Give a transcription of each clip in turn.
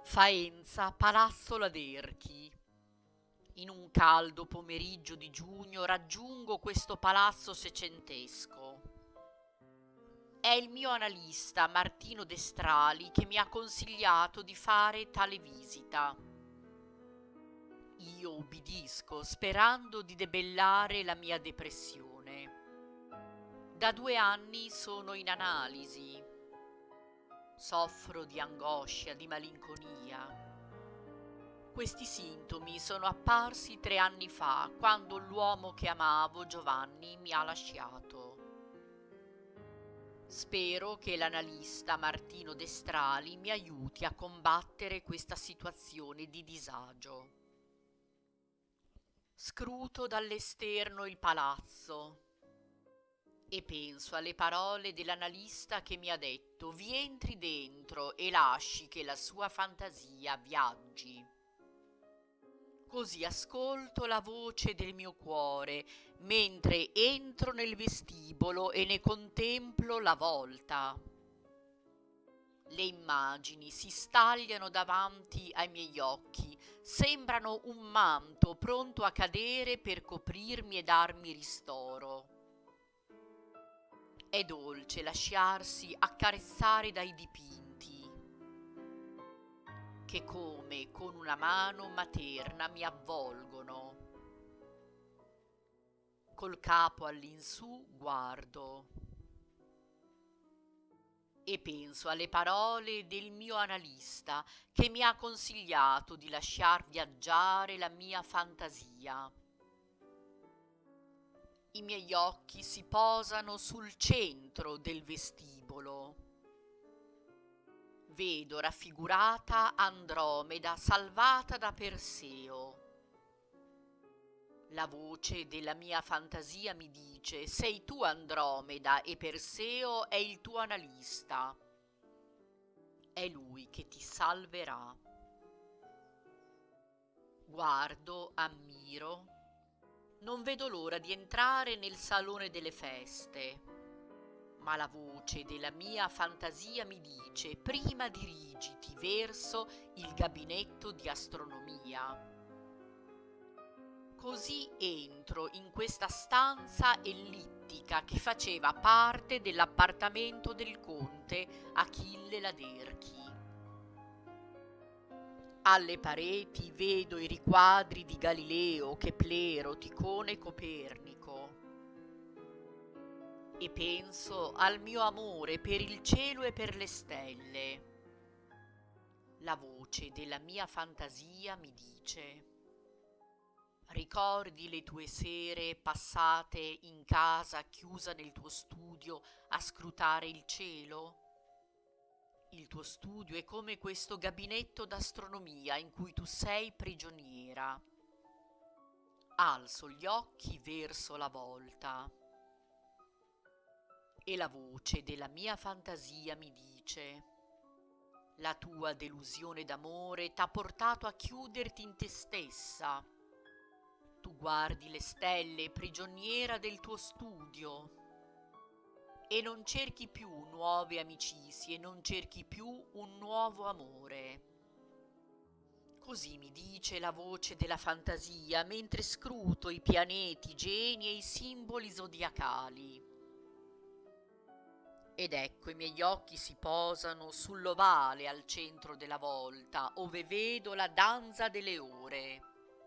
Faenza, Palazzo Laderchi. In un caldo pomeriggio di giugno raggiungo questo palazzo secentesco. È il mio analista Martino Destrali che mi ha consigliato di fare tale visita. Io ubbidisco sperando di debellare la mia depressione. Da 2 anni sono in analisi. Soffro di angoscia, di malinconia. Questi sintomi sono apparsi 3 anni fa, quando l'uomo che amavo, Giovanni, mi ha lasciato. Spero che l'analista Martino Destrali mi aiuti a combattere questa situazione di disagio. Scruto dall'esterno il palazzo e penso alle parole dell'analista che mi ha detto: vi entri dentro e lasci che la sua fantasia viaggi. Così ascolto la voce del mio cuore mentre entro nel vestibolo e ne contemplo la volta. Le immagini si stagliano davanti ai miei occhi, sembrano un manto pronto a cadere per coprirmi e darmi ristoro. È dolce lasciarsi accarezzare dai dipinti, che come con una mano materna mi avvolgono. Col capo all'insù guardo e penso alle parole del mio analista che mi ha consigliato di lasciar viaggiare la mia fantasia. I miei occhi si posano sul centro del vestibolo. Vedo raffigurata Andromeda salvata da Perseo. La voce della mia fantasia mi dice: sei tu Andromeda e Perseo è il tuo analista. È lui che ti salverà. Guardo, ammiro. Non vedo l'ora di entrare nel salone delle feste. Ma la voce della mia fantasia mi dice: prima dirigiti verso il gabinetto di astronomia. Così entro in questa stanza ellittica che faceva parte dell'appartamento del conte Achille Laderchi. Alle pareti vedo i riquadri di Galileo, Keplero, Ticone e Copernico. E penso al mio amore per il cielo e per le stelle. La voce della mia fantasia mi dice: ricordi le tue sere passate in casa chiusa nel tuo studio a scrutare il cielo? Il tuo studio è come questo gabinetto d'astronomia in cui tu sei prigioniera. Alzo gli occhi verso la volta e la voce della mia fantasia mi dice: la tua delusione d'amore t'ha portato a chiuderti in te stessa. Tu guardi le stelle, prigioniera del tuo studio, e non cerchi più nuove amicizie, non cerchi più un nuovo amore. Così mi dice la voce della fantasia mentre scruto i pianeti, i geni e i simboli zodiacali. Ed ecco i miei occhi si posano sull'ovale al centro della volta, ove vedo la danza delle ore.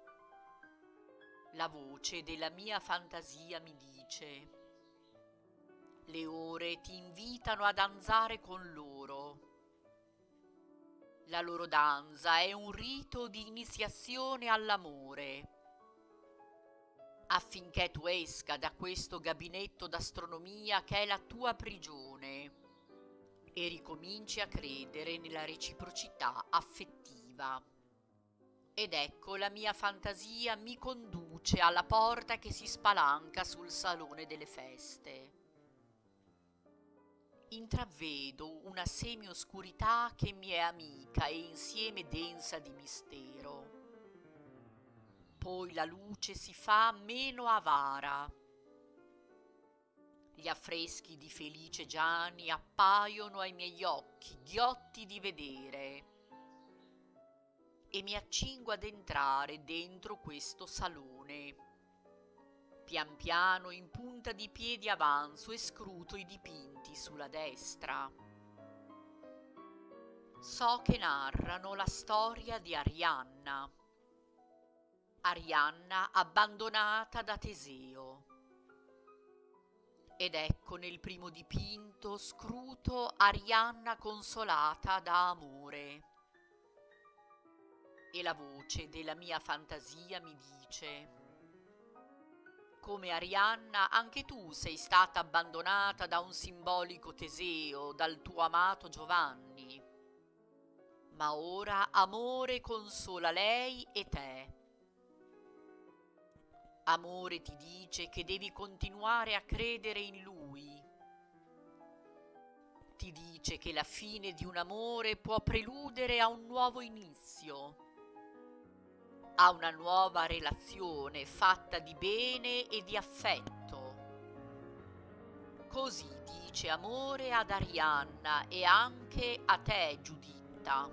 La voce della mia fantasia mi dice: le ore ti invitano a danzare con loro. La loro danza è un rito di iniziazione all'amore, affinché tu esca da questo gabinetto d'astronomia che è la tua prigione e ricominci a credere nella reciprocità affettiva. Ed ecco la mia fantasia mi conduce alla porta che si spalanca sul salone delle feste. Intravedo una semioscurità che mi è amica e insieme densa di mistero. Poi la luce si fa meno avara. Gli affreschi di Felice Giani appaiono ai miei occhi, ghiotti di vedere. e mi accingo ad entrare dentro questo salone. Pian piano in punta di piedi avanzo e scruto i dipinti sulla destra. So che narrano la storia di Arianna. Arianna abbandonata da Teseo. Ed ecco nel primo dipinto scruto Arianna consolata da Amore. E la voce della mia fantasia mi dice: come Arianna, anche tu sei stata abbandonata da un simbolico Teseo, dal tuo amato Giovanni. Ma ora Amore consola lei e te. Amore ti dice che devi continuare a credere in lui. Ti dice che la fine di un amore può preludere a un nuovo inizio, a una nuova relazione fatta di bene e di affetto. Così dice Amore ad Arianna e anche a te, Giuditta.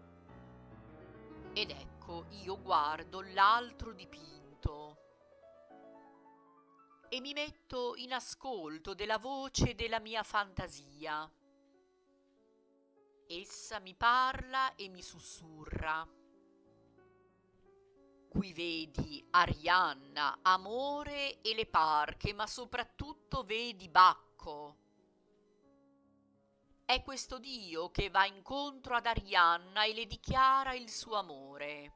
Ed ecco io guardo l'altro dipinto e mi metto in ascolto della voce della mia fantasia. Essa mi parla e mi sussurra: qui vedi Arianna, Amore e le parche, ma soprattutto vedi Bacco. È questo Dio che va incontro ad Arianna e le dichiara il suo amore.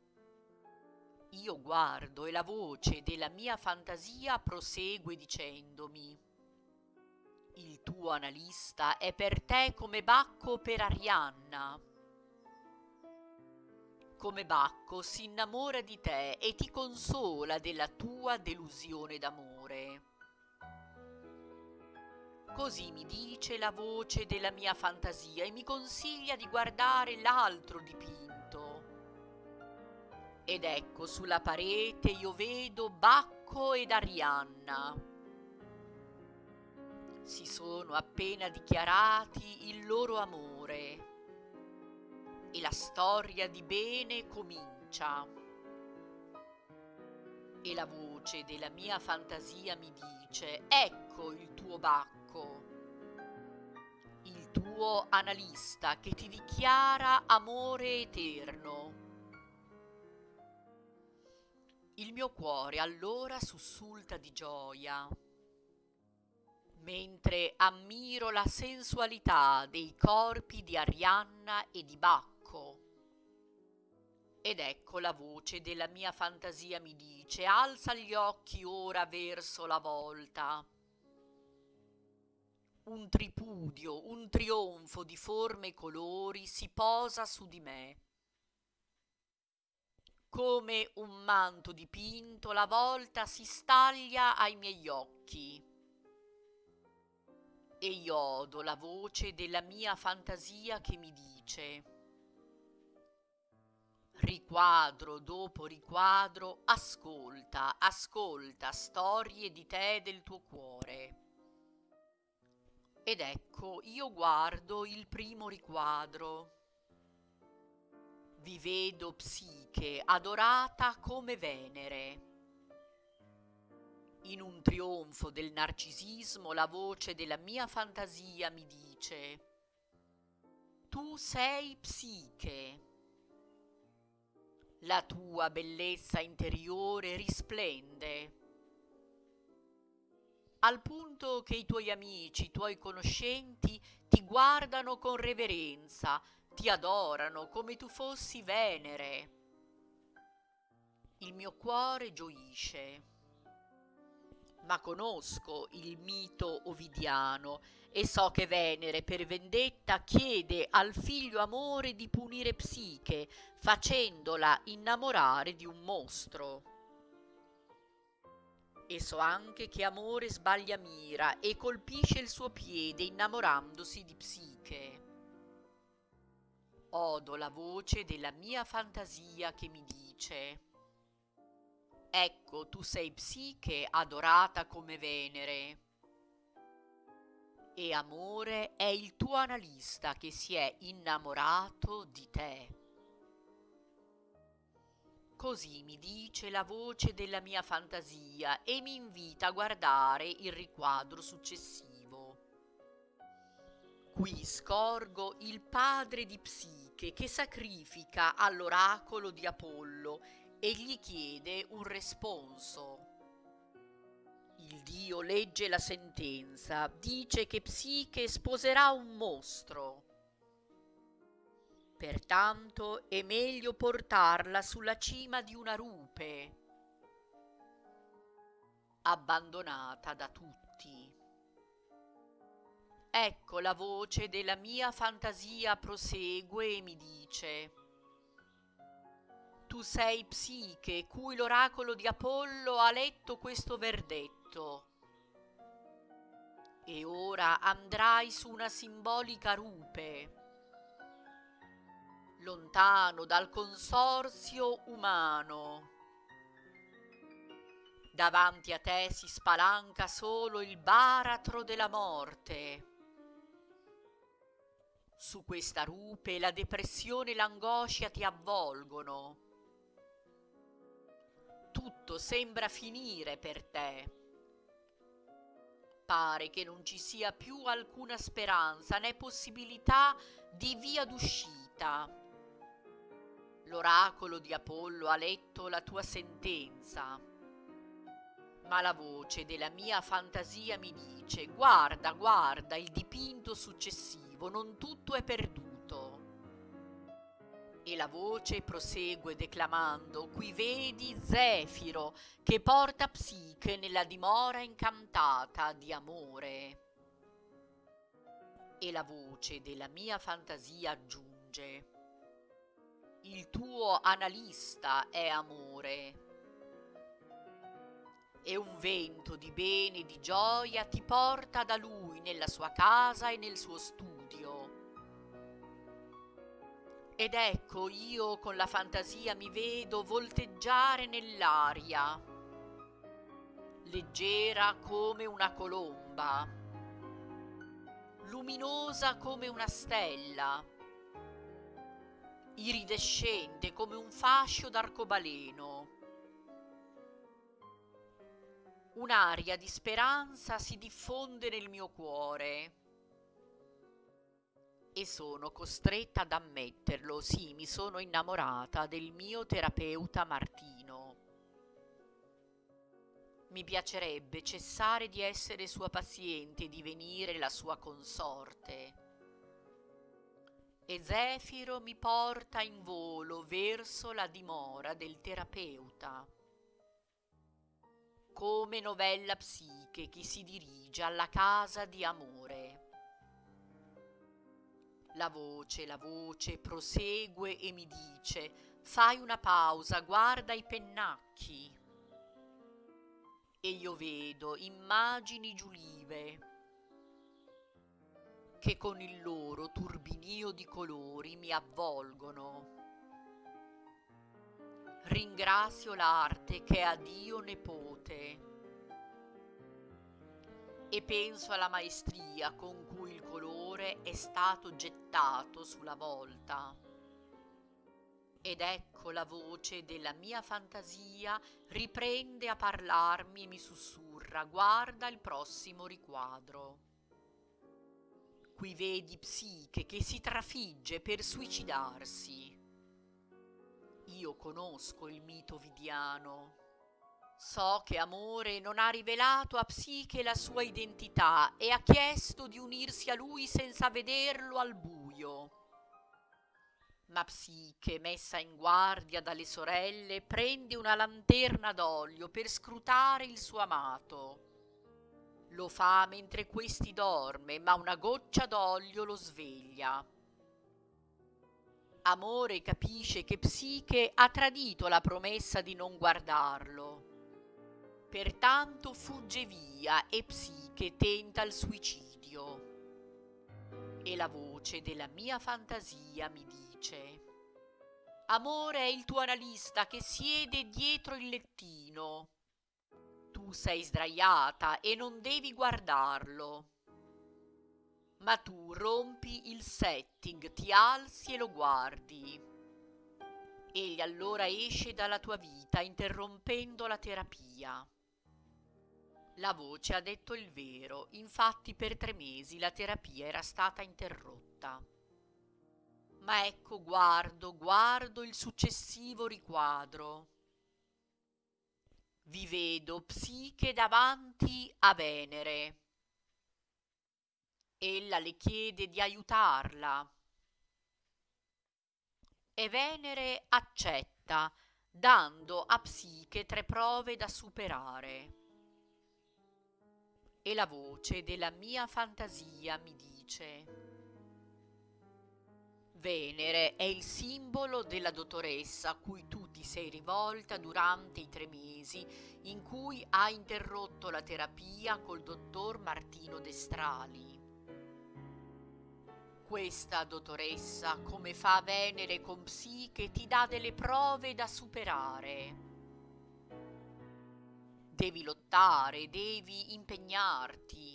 Io guardo e la voce della mia fantasia prosegue dicendomi: il tuo analista è per te come Bacco per Arianna. Come Bacco si innamora di te e ti consola della tua delusione d'amore. Così mi dice la voce della mia fantasia e mi consiglia di guardare l'altro dipinto. Ed ecco sulla parete io vedo Bacco ed Arianna. Si sono appena dichiarati il loro amore e la storia di bene comincia. E la voce della mia fantasia mi dice: ecco il tuo Bacco, il tuo analista che ti dichiara amore eterno. Il mio cuore allora sussulta di gioia, mentre ammiro la sensualità dei corpi di Arianna e di Bacco. Ed ecco la voce della mia fantasia mi dice: alza gli occhi ora verso la volta. Un tripudio, un trionfo di forme e colori si posa su di me. Come un manto dipinto la volta si staglia ai miei occhi. E io odo la voce della mia fantasia che mi dice: riquadro dopo riquadro, ascolta, ascolta storie di te e del tuo cuore. Ed ecco, io guardo il primo riquadro. Vi vedo Psiche, adorata come Venere. In un trionfo del narcisismo la voce della mia fantasia mi dice: tu sei Psiche. La tua bellezza interiore risplende, al punto che i tuoi amici, i tuoi conoscenti ti guardano con reverenza, ti adorano come tu fossi Venere. Il mio cuore gioisce, ma conosco il mito ovidiano e so che Venere per vendetta chiede al figlio Amore di punire Psiche, facendola innamorare di un mostro. E so anche che Amore sbaglia mira e colpisce il suo piede innamorandosi di Psiche. Odo la voce della mia fantasia che mi dice: ecco, tu sei Psiche adorata come Venere. E Amore è il tuo analista che si è innamorato di te. Così mi dice la voce della mia fantasia e mi invita a guardare il riquadro successivo. Qui scorgo il padre di Psiche che sacrifica all'oracolo di Apollo e gli chiede un responso. Il dio legge la sentenza, dice che Psiche sposerà un mostro. Pertanto è meglio portarla sulla cima di una rupe, abbandonata da tutti. Ecco la voce della mia fantasia prosegue e mi dice: tu sei Psiche, cui l'oracolo di Apollo ha letto questo verdetto. E ora andrai su una simbolica rupe, lontano dal consorzio umano. Davanti a te si spalanca solo il baratro della morte. Su questa rupe la depressione e l'angoscia ti avvolgono. Tutto sembra finire per te. Pare che non ci sia più alcuna speranza né possibilità di via d'uscita. L'oracolo di Apollo ha letto la tua sentenza, ma la voce della mia fantasia mi dice: guarda, guarda il dipinto successivo, non tutto è perduto. E la voce prosegue declamando: qui vedi Zefiro che porta Psiche nella dimora incantata di amore. E la voce della mia fantasia aggiunge: il tuo analista è amore. E un vento di bene e di gioia ti porta da lui nella sua casa e nel suo studio. Ed ecco io con la fantasia mi vedo volteggiare nell'aria, leggera come una colomba, luminosa come una stella, iridescente come un fascio d'arcobaleno. Un'aria di speranza si diffonde nel mio cuore e sono costretta ad ammetterlo, sì, mi sono innamorata del mio terapeuta Martino. Mi piacerebbe cessare di essere sua paziente e divenire la sua consorte. E Zefiro mi porta in volo verso la dimora del terapeuta. Come novella Psiche che si dirige alla casa di amore. La voce prosegue e mi dice: fai una pausa, guarda i pennacchi. E io vedo immagini giulive che con il loro turbinio di colori mi avvolgono. Ringrazio l'arte che ha Dio nipote e penso alla maestria con cui il colore è stato gettato sulla volta. Ed ecco la voce della mia fantasia riprende a parlarmi e mi sussurra: guarda il prossimo riquadro. Qui vedi Psiche che si trafigge per suicidarsi. Io conosco il mito ovidiano. So che amore non ha rivelato a Psiche la sua identità e ha chiesto di unirsi a lui senza vederlo al buio. Ma Psiche, messa in guardia dalle sorelle, prende una lanterna d'olio per scrutare il suo amato. Lo fa mentre questi dorme, ma una goccia d'olio lo sveglia. Amore capisce che Psiche ha tradito la promessa di non guardarlo. Pertanto fugge via e Psiche tenta il suicidio. E la voce della mia fantasia mi dice: amore è il tuo analista che siede dietro il lettino. Tu sei sdraiata e non devi guardarlo. Ma tu rompi il setting, ti alzi e lo guardi. Egli allora esce dalla tua vita interrompendo la terapia. La voce ha detto il vero, infatti per 3 mesi la terapia era stata interrotta. Ma ecco, guardo il successivo riquadro. Vi vedo Psiche davanti a Venere. Ella le chiede di aiutarla e Venere accetta, dando a Psiche 3 prove da superare. E la voce della mia fantasia mi dice: Venere è il simbolo della dottoressa a cui tu ti sei rivolta durante i 3 mesi in cui hai interrotto la terapia col dottor Martino Destrali. Questa dottoressa, come fa Venere con Psiche, ti dà delle prove da superare. Devi lottare, devi impegnarti.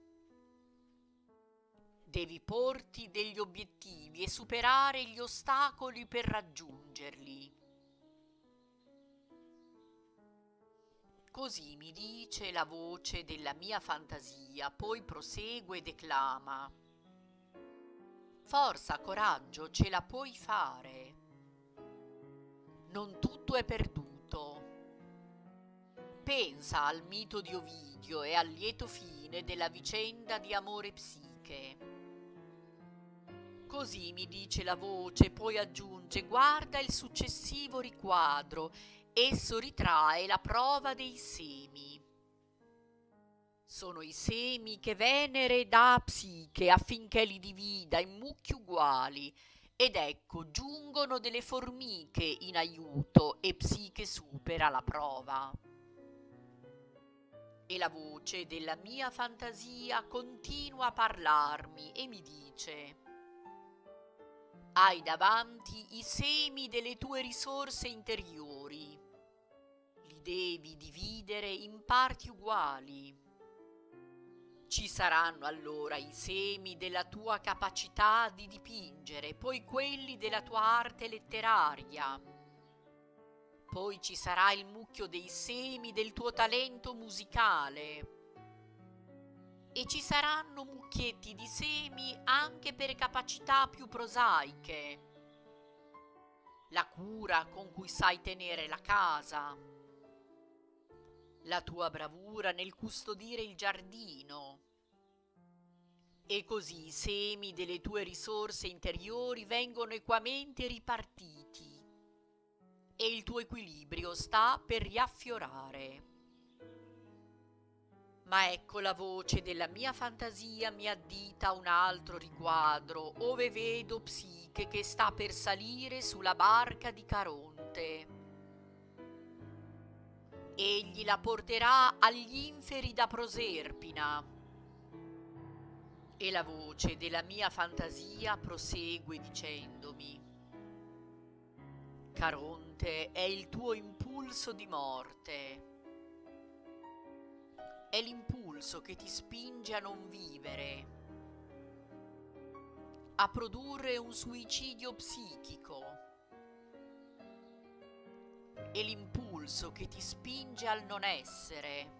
Devi porti degli obiettivi e superare gli ostacoli per raggiungerli. Così mi dice la voce della mia fantasia, poi prosegue e declama: Forza, coraggio, ce la puoi fare. Non tutto è perduto. Pensa al mito di Ovidio e al lieto fine della vicenda di amore Psiche. Così mi dice la voce, poi aggiunge: guarda il successivo riquadro, esso ritrae la prova dei semi. Sono i semi che Venere dà a Psiche affinché li divida in mucchi uguali, ed ecco giungono delle formiche in aiuto e Psiche supera la prova. E la voce della mia fantasia continua a parlarmi e mi dice: hai davanti i semi delle tue risorse interiori. Li devi dividere in parti uguali. Ci saranno allora i semi della tua capacità di dipingere, poi quelli della tua arte letteraria. Poi ci sarà il mucchio dei semi del tuo talento musicale. E ci saranno mucchietti di semi anche per capacità più prosaiche. La cura con cui sai tenere la casa, la tua bravura nel custodire il giardino. E così i semi delle tue risorse interiori vengono equamente ripartiti e il tuo equilibrio sta per riaffiorare. Ma ecco la voce della mia fantasia mi addita un altro riquadro, ove vedo Psiche che sta per salire sulla barca di Caronte. Egli la porterà agli inferi da Proserpina. E la voce della mia fantasia prosegue dicendomi: Caronte è il tuo impulso di morte. È l'impulso che ti spinge a non vivere, a produrre un suicidio psichico. È l'impulso che ti spinge al non essere,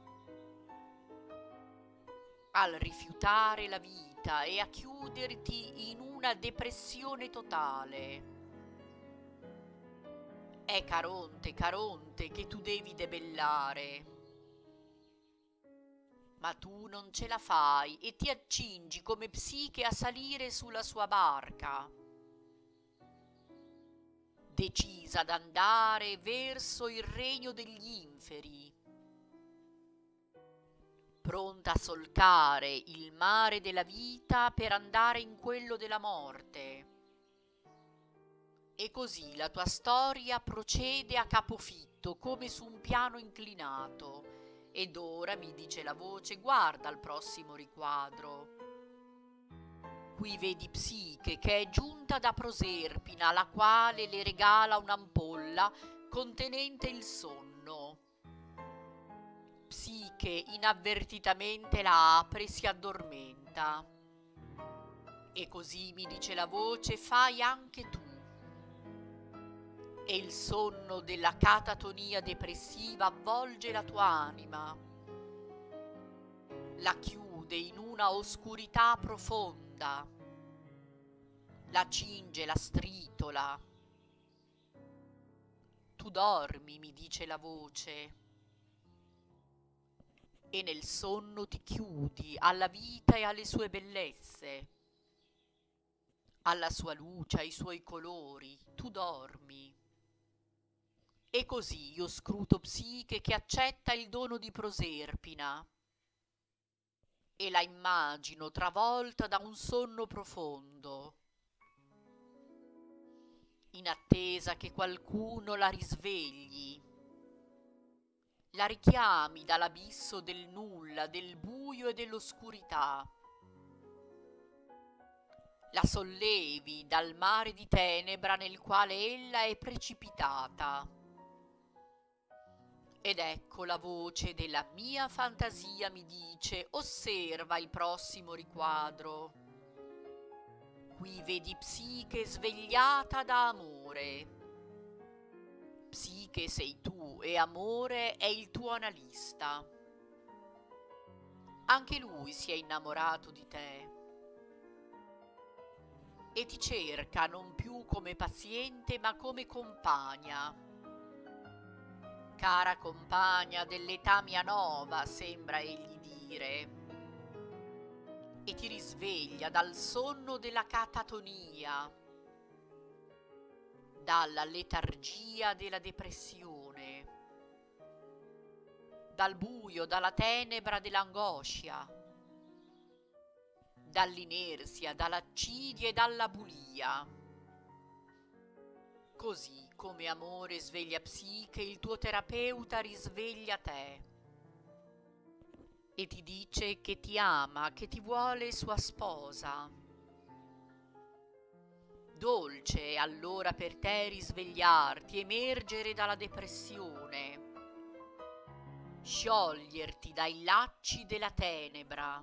al rifiutare la vita e a chiuderti in una depressione totale. È Caronte, Caronte, che tu devi debellare. Ma tu non ce la fai e ti accingi come Psiche a salire sulla sua barca, decisa ad andare verso il regno degli inferi, pronta a solcare il mare della vita per andare in quello della morte. E così la tua storia procede a capofitto come su un piano inclinato. Ed ora, mi dice la voce, guarda al prossimo riquadro. Qui vedi Psiche che è giunta da Proserpina, la quale le regala un'ampolla contenente il sonno. Psiche inavvertitamente la apre e si addormenta. E così, mi dice la voce, fai anche tu. e il sonno della catatonia depressiva avvolge la tua anima, la chiude in una oscurità profonda, la cinge, la stritola. Tu dormi, mi dice la voce, e nel sonno ti chiudi alla vita e alle sue bellezze, alla sua luce, ai suoi colori. Tu dormi. E così io scruto Psiche che accetta il dono di Proserpina e la immagino travolta da un sonno profondo, in attesa che qualcuno la risvegli, la richiami dall'abisso del nulla, del buio e dell'oscurità, la sollevi dal mare di tenebra nel quale ella è precipitata. Ed ecco la voce della mia fantasia mi dice: osserva il prossimo riquadro. Qui vedi Psiche svegliata da amore. Psiche sei tu e amore è il tuo analista. Anche lui si è innamorato di te e ti cerca non più come paziente ma come compagna. Cara compagna dell'età mia nova, sembra egli dire, e ti risveglia dal sonno della catatonia, dalla letargia della depressione, dal buio, dalla tenebra dell'angoscia, dall'inerzia, dall'accidia e dalla bulia. Così come amore sveglia Psiche, il tuo terapeuta risveglia te e ti dice che ti ama, che ti vuole sua sposa. Dolce è allora per te risvegliarti, emergere dalla depressione, scioglierti dai lacci della tenebra,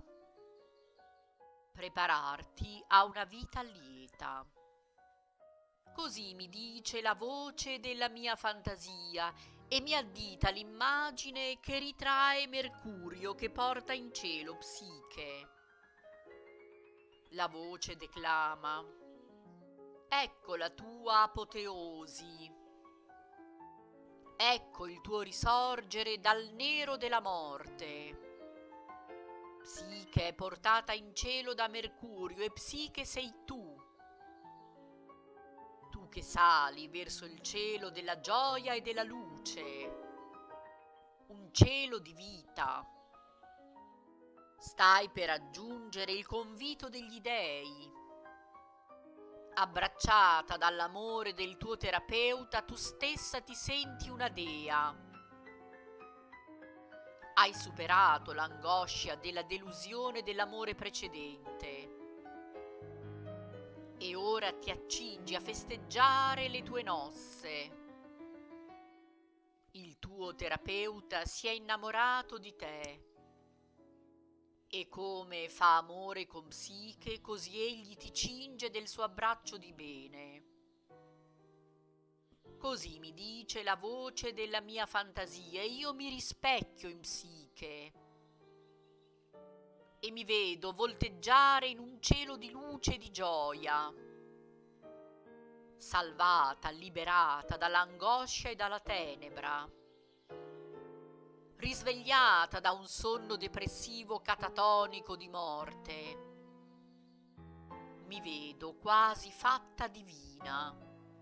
prepararti a una vita lieta. Così mi dice la voce della mia fantasia e mi addita l'immagine che ritrae Mercurio che porta in cielo Psiche. La voce declama: ecco la tua apoteosi, ecco il tuo risorgere dal nero della morte. Psiche è portata in cielo da Mercurio e Psiche sei tu che sali verso il cielo della gioia e della luce, un cielo di vita. Stai per raggiungere il convito degli dei. Abbracciata dall'amore del tuo terapeuta, tu stessa ti senti una dea. Hai superato l'angoscia della delusione dell'amore precedente. E ora ti accingi a festeggiare le tue nozze. Il tuo terapeuta si è innamorato di te e come fa amore con Psiche, così egli ti cinge del suo abbraccio di bene. Così mi dice la voce della mia fantasia e io mi rispecchio in Psiche e mi vedo volteggiare in un cielo di luce e di gioia, salvata, liberata dall'angoscia e dalla tenebra, risvegliata da un sonno depressivo catatonico di morte. Mi vedo quasi fatta divina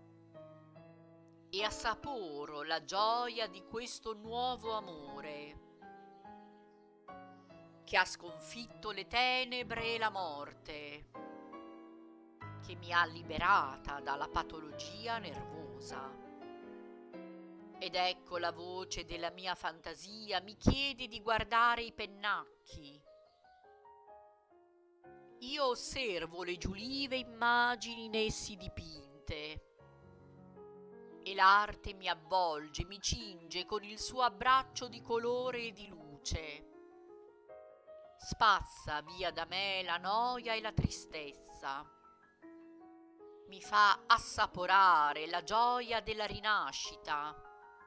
e assaporo la gioia di questo nuovo amore che ha sconfitto le tenebre e la morte, che mi ha liberata dalla patologia nervosa. Ed ecco la voce della mia fantasia mi chiede di guardare i pennacchi. Io osservo le giulive immagini in essi dipinte e l'arte mi avvolge, mi cinge con il suo abbraccio di colore e di luce. Spazza via da me la noia e la tristezza. mi fa assaporare la gioia della rinascita,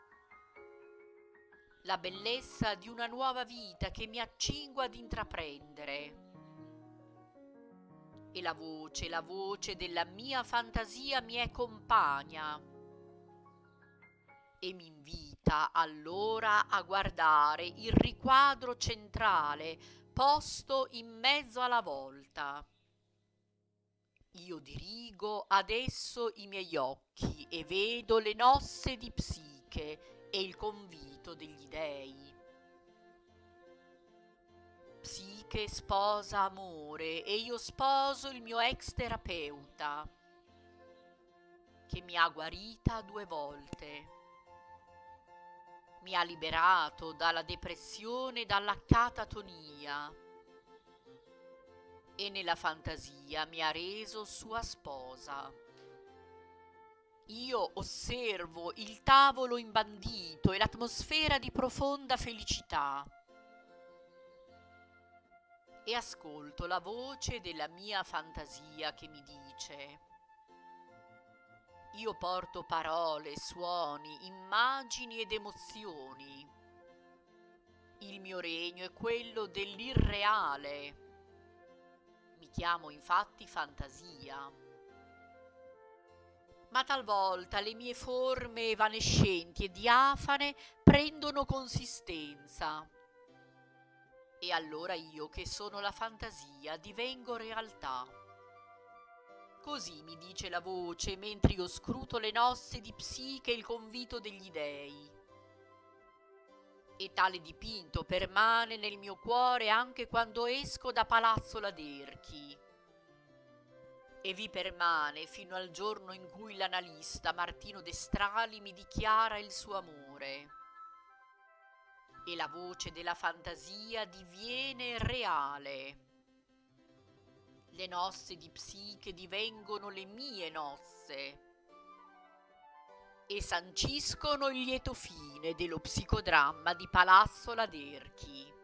la bellezza di una nuova vita che mi accingo ad intraprendere. E la voce della mia fantasia mi è compagna e mi invita allora a guardare il riquadro centrale posto in mezzo alla volta. Io dirigo adesso i miei occhi e vedo le nozze di Psiche e il convito degli dei. Psiche sposa amore e io sposo il mio ex terapeuta, che mi ha guarita 2 volte. Mi ha liberato dalla depressione e dalla catatonia e nella fantasia mi ha reso sua sposa. Io osservo il tavolo imbandito e l'atmosfera di profonda felicità e ascolto la voce della mia fantasia che mi dice: io porto parole, suoni, immagini ed emozioni. Il mio regno è quello dell'irreale. Mi chiamo infatti fantasia. Ma talvolta le mie forme evanescenti e diafane prendono consistenza. E allora io, che sono la fantasia, divengo realtà. Così mi dice la voce mentre io scruto le nozze di Psiche e il convito degli dei. E tale dipinto permane nel mio cuore anche quando esco da Palazzo Laderchi. E vi permane fino al giorno in cui l'analista Martino Destrali mi dichiara il suo amore. E la voce della fantasia diviene reale. Le nozze di Psiche divengono le mie nozze e sanciscono il lieto fine dello psicodramma di Palazzo Laderchi.